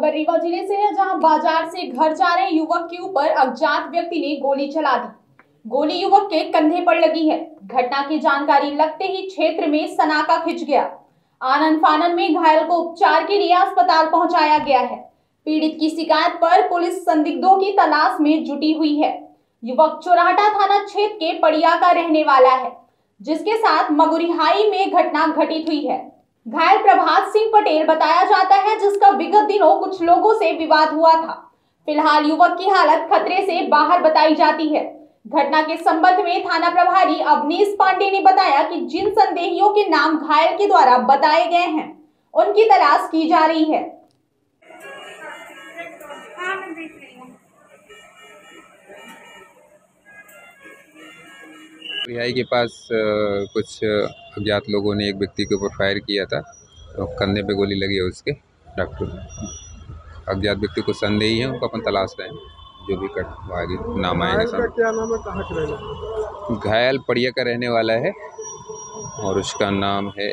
खबर रीवा जिले से है, जहां बाजार से घर जा रहे युवक के ऊपर अज्ञात व्यक्ति ने गोली चला दी। गोली युवक के कंधे पर लगी है। घटना की जानकारी लगते ही क्षेत्र में सनाटा खिंच गया। आनन फानन में घायल को उपचार के लिए अस्पताल पहुंचाया गया है। पीड़ित की शिकायत पर पुलिस संदिग्धों की तलाश में जुटी हुई है। युवक चोराहटा थाना क्षेत्र के पड़िया का रहने वाला है, जिसके साथ मगुरिहाई में घटना घटित हुई है। घायल प्रभात सिंह पटेल बताया जाता है, जिसका विगत दिनों कुछ लोगों से विवाद हुआ था। फिलहाल युवक की हालत खतरे से बाहर बताई जाती है। घटना के संबंध में थाना प्रभारी अवनीश पांडे ने बताया कि जिन संदेहियों के नाम घायल के द्वारा बताए गए हैं, उनकी तलाश की जा रही है। रिहाई के पास कुछ अज्ञात लोगों ने एक व्यक्ति के ऊपर फायर किया था, तो कंधे पे गोली लगी है उसके। डॉक्टर अज्ञात व्यक्ति को संदेही है, उनको अपन तलाश रहे हैं। जो भी आगे नाम आएंगे सब। क्या नाम है, कहाँ का रहना? घायल पड़िया का रहने वाला है और उसका नाम है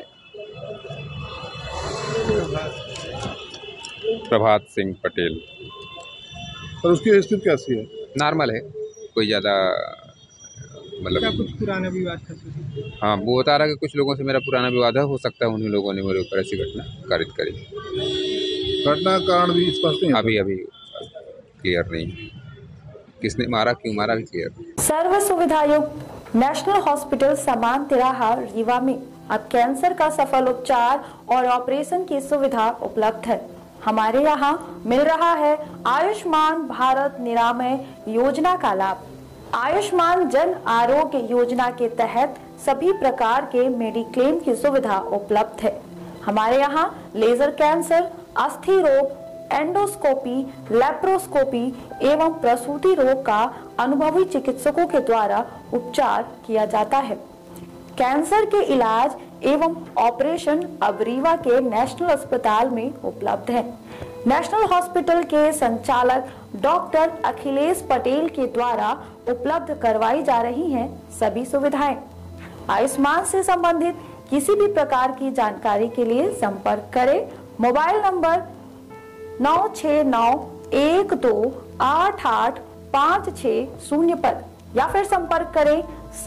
प्रभात सिंह पटेल। और उसकी स्थिति कैसी है? नॉर्मल है, कोई ज़्यादा मतलब कुछ पुराना विवाद था? हाँ, वो बता रहा है कि कुछ लोगों से मेरा पुराना विवाद है, हो सकता है उन्हीं लोगों ने मेरे ऊपर ऐसी घटना कारित करी। घटना का कारण भी स्पष्ट नहीं, अभी क्लियर नहीं है, किसने मारा, क्यों मारा, भी क्लियर। सर्व सुविधा युक्त नेशनल हॉस्पिटल समान तिराहा रीवा में अब कैंसर का सफल उपचार और ऑपरेशन की सुविधा उपलब्ध है। हमारे यहाँ मिल रहा है आयुष्मान भारत निरामय योजना का लाभ। आयुष्मान जन आरोग्य योजना के तहत सभी प्रकार के मेडिक्लेम की सुविधा उपलब्ध है। हमारे यहाँ लेजर कैंसर, अस्थि रोग, एंडोस्कोपी, लेप्रोस्कोपी एवं प्रसूति रोग का अनुभवी चिकित्सकों के द्वारा उपचार किया जाता है। कैंसर के इलाज एवं ऑपरेशन अब रीवा के नेशनल अस्पताल में उपलब्ध है। नेशनल हॉस्पिटल के संचालक डॉक्टर अखिलेश पटेल के द्वारा उपलब्ध करवाई जा रही हैं सभी सुविधाएं। आयुष्मान से संबंधित किसी भी प्रकार की जानकारी के लिए संपर्क करें मोबाइल नंबर 9691288560 पर, या फिर संपर्क करें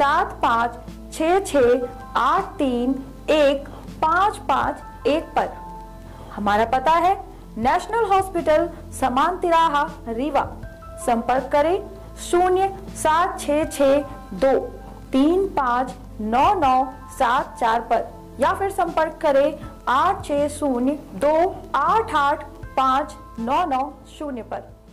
7566831551 पर। हमारा पता है नेशनल हॉस्पिटल समान तिराहा रीवा। संपर्क करें 07662359974 पर, या फिर संपर्क करें 8602885990 पर।